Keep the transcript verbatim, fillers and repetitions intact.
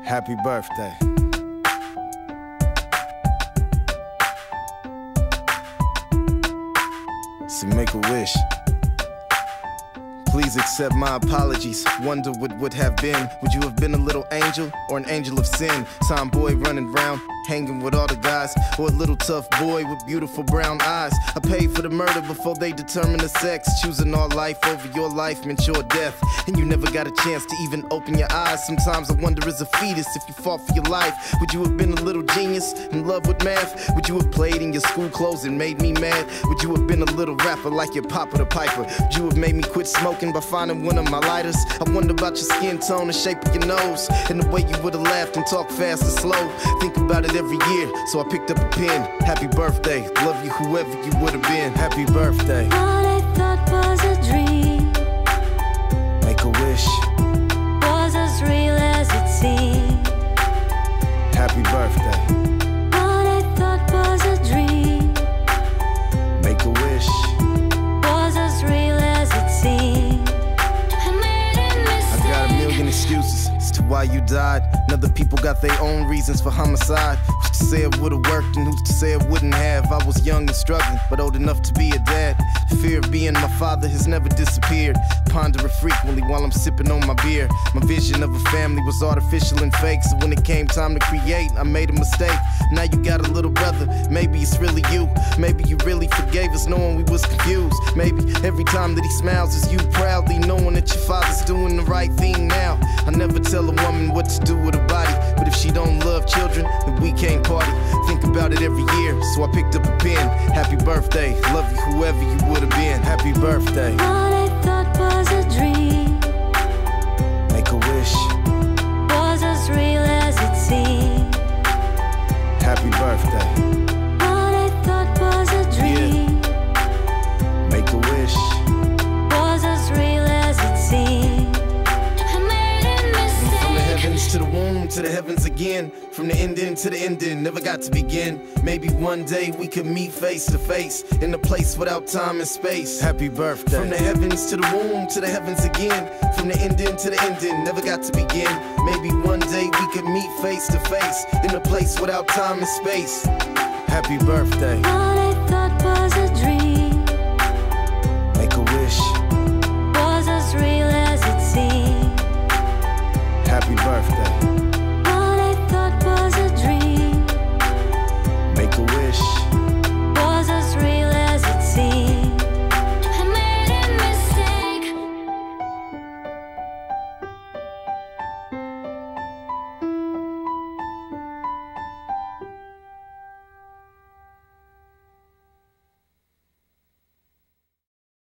Happy birthday. So make a wish. Please accept my apologies. Wonder what would have been. Would you have been a little angel or an angel of sin? Tomboy running round, hanging with all the guys, or a little tough boy with beautiful brown eyes? I paid for the murder before they determined the sex. Choosing our life over your life meant your death, and you never got a chance to even open your eyes. Sometimes I wonder, as a fetus, if you fought for your life, would you have been a little genius in love with math? Would you have played in your school clothes and made me mad? Would you have been a little rapper like your Papa the Piper? Would you have made me quit smoking by finding one of my lighters? I wonder about your skin tone, the shape of your nose, and the way you would have laughed and talked fast or slow. Think about it every year, so I picked up a pen. Happy birthday, love you whoever you would have been. Happy birthday. What I thought was a dream, Make a wish. was as real as it seemed. Happy birthday. What I thought was a dream, Make a wish. was as real as it seemed. I made a I mistake. got a million excuses as to why you died, and other people got their own reasons for homicide. Who's to say it would've worked and who's to say it wouldn't have? I was young and struggling, but old enough to be a dad. The fear of being my father has never disappeared. Ponder it frequently while I'm sipping on my beer. My vision of a family was artificial and fake, so when it came time to create, I made a mistake. Now you got a little brother, maybe it's really you. Maybe you really forgave us knowing we was confused. Maybe every time that he smiles is you proudly knowing that your father's doing the right thing now. I never tell a woman what to do with her body, but if she don't love children, then we can't party. Think about it every year, so I picked up a pen. Happy birthday, love you whoever you would have been. Happy birthday. What I thought was a dream, Make a wish. was as real as it seemed. Happy birthday. What I thought was a dream, Make a wish. was as real as it seemed. I made a From the mistake. heavens to the womb, to the heavens again. From the ending to the ending, never got to begin. Maybe one day we could meet face to face, in a place without time and space. Happy birthday. From the heavens to the womb, to the heavens again. From the ending to the ending, never got to begin. Maybe one day we could meet face to face, in a place without time and space. Happy birthday. What I thought was a